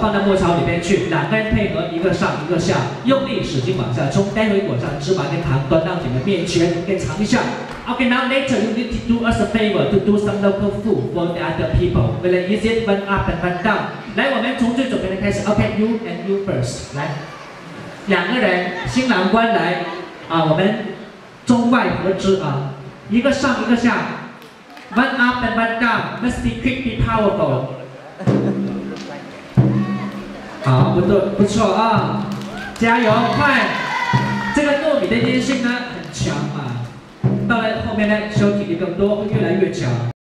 放到磨槽里面去，两个人配合，一个上一个下，用力使劲往下冲，待会裹上芝麻跟糖端到你们面前，给尝一下。Okay, now later you need to do us a favor to do some local food for the other people. Very easy, one up and one down. 来，我们从最左边的开始。Okay, you and you first. 来，两个人，新郎官来啊，我们中外合资啊，一个上一个下。One up and one down. Must be quick, be powerful. 好，不错啊，加油，快！这个糯米的粘性呢很强啊，到了后面呢，修体力更多，会越来越强。